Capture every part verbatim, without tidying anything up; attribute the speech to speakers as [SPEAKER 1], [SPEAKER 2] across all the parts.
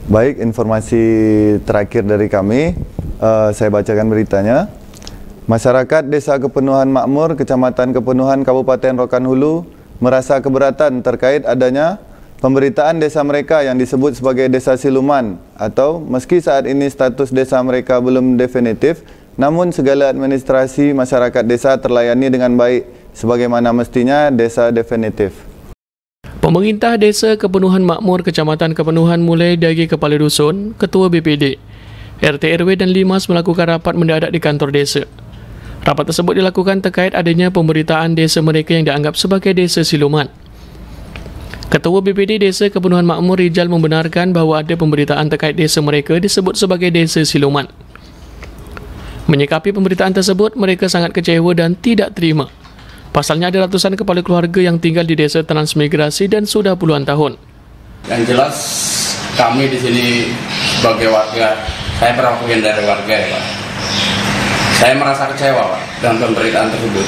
[SPEAKER 1] Baik, informasi terakhir dari kami, uh, saya bacakan beritanya. Masyarakat Desa Kepenuhan Makmur, Kecamatan Kepenuhan, Kabupaten Rokan Hulu merasa keberatan terkait adanya pemberitaan desa mereka yang disebut sebagai desa siluman, atau meski saat ini status desa mereka belum definitif, namun segala administrasi masyarakat desa terlayani dengan baik sebagaimana mestinya desa definitif.
[SPEAKER 2] Pemerintah Desa Kepenuhan Makmur, Kecamatan Kepenuhan mulai dari Kepala Dusun, Ketua B P D, R T R W dan Limas melakukan rapat mendadak di kantor desa. Rapat tersebut dilakukan terkait adanya pemberitaan desa mereka yang dianggap sebagai desa siluman. Ketua B P D Desa Kepenuhan Makmur Rijal membenarkan bahawa ada pemberitaan terkait desa mereka disebut sebagai desa siluman. Menyikapi pemberitaan tersebut, mereka sangat kecewa dan tidak terima. Pasalnya ada ratusan kepala keluarga yang tinggal di desa transmigrasi dan sudah puluhan tahun.
[SPEAKER 3] Yang jelas kami di sini sebagai warga, saya perwakilan dari warga ya Pak. Saya merasa kecewa Pak dengan pemberitaan tersebut.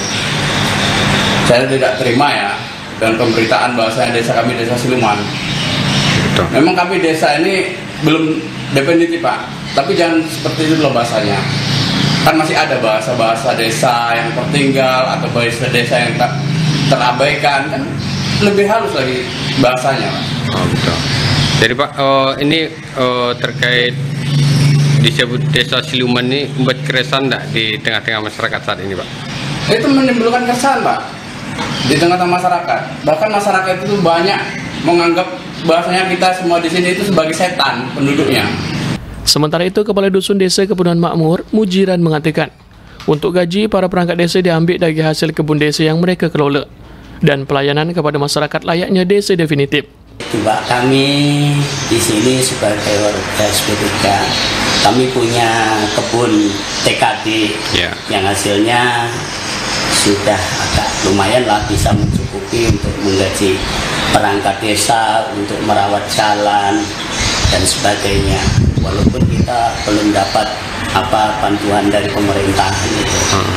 [SPEAKER 3] Saya tidak terima ya dengan pemberitaan bahwasanya desa kami desa siluman. Betul. Memang kami desa ini belum definitif Pak, tapi jangan seperti itu loh bahasanya. Kan masih ada bahasa-bahasa desa yang tertinggal atau bahasa desa yang tak terabaikan, kan lebih halus lagi bahasanya.
[SPEAKER 4] Oh, betul. Jadi Pak, oh, ini oh, terkait disebut desa siluman ini membuat keresahan enggak di tengah-tengah masyarakat saat ini Pak?
[SPEAKER 3] Itu menimbulkan keresahan Pak di tengah-tengah masyarakat. Bahkan masyarakat itu banyak menganggap bahasanya kita semua di sini itu sebagai setan penduduknya.
[SPEAKER 2] Sementara itu, Kepala Dusun Desa Kepenuhan Makmur, Mujiran, mengatakan untuk gaji para perangkat desa diambil dari hasil kebun desa yang mereka kelola dan pelayanan kepada masyarakat layaknya desa definitif.
[SPEAKER 5] Juga kami di sini sebagai warga S P tiga, kami punya kebun T K D yeah. yang hasilnya sudah agak lumayan lah bisa mencukupi untuk menggaji perangkat desa, untuk merawat jalan dan sebagainya. Walaupun kita belum dapat apa bantuan dari pemerintah gitu. Hmm.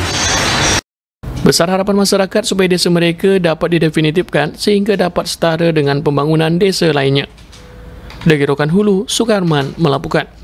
[SPEAKER 2] Besar harapan masyarakat supaya desa mereka dapat didefinitifkan sehingga dapat setara dengan pembangunan desa lainnya. Dari Rokan Hulu, Sukarman melaporkan.